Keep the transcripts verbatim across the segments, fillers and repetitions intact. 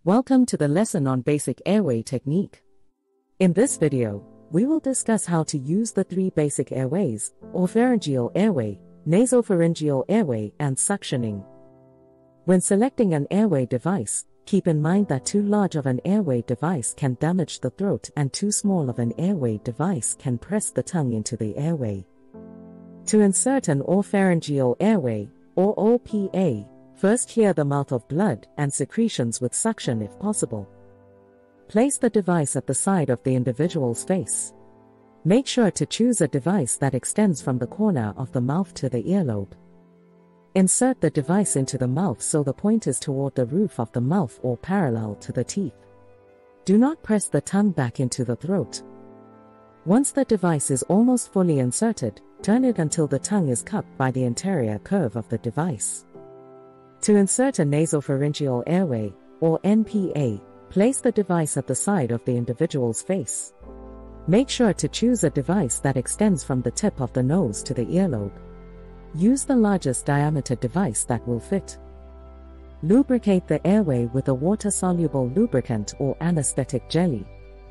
Welcome to the lesson on Basic Airway Technique. In this video, we will discuss how to use the three basic airways, Oropharyngeal Airway, Nasopharyngeal Airway, and suctioning. When selecting an airway device, keep in mind that too large of an airway device can damage the throat and too small of an airway device can press the tongue into the airway. To insert an oropharyngeal airway, or O P A, first clear the mouth of blood and secretions with suction if possible. Place the device at the side of the individual's face. Make sure to choose a device that extends from the corner of the mouth to the earlobe. Insert the device into the mouth so the point is toward the roof of the mouth or parallel to the teeth. Do not press the tongue back into the throat. Once the device is almost fully inserted, turn it until the tongue is cupped by the anterior curve of the device. To insert a nasopharyngeal airway, or N P A, place the device at the side of the individual's face. Make sure to choose a device that extends from the tip of the nose to the earlobe. Use the largest diameter device that will fit. Lubricate the airway with a water-soluble lubricant or anesthetic jelly.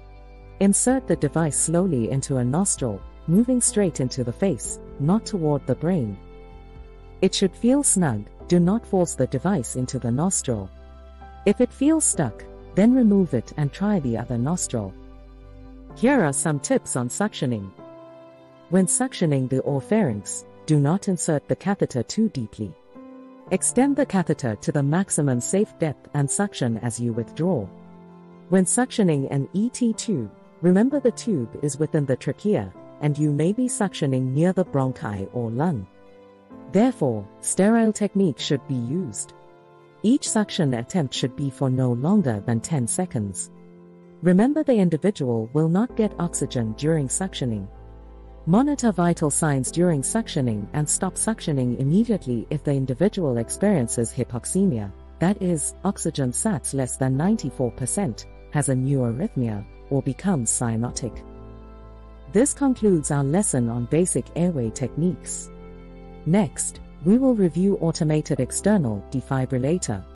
Insert the device slowly into a nostril, moving straight into the face, not toward the brain. It should feel snug. Do not force the device into the nostril. If it feels stuck, then remove it and try the other nostril. Here are some tips on suctioning. When suctioning the oropharynx, do not insert the catheter too deeply. Extend the catheter to the maximum safe depth and suction as you withdraw. When suctioning an E T tube, remember the tube is within the trachea, and you may be suctioning near the bronchi or lung. Therefore, sterile technique should be used. Each suction attempt should be for no longer than ten seconds. Remember, the individual will not get oxygen during suctioning. Monitor vital signs during suctioning and stop suctioning immediately if the individual experiences hypoxemia, that is, oxygen sats less than ninety-four percent, has a new arrhythmia, or becomes cyanotic. This concludes our lesson on basic airway techniques. Next, we will review automated external defibrillator.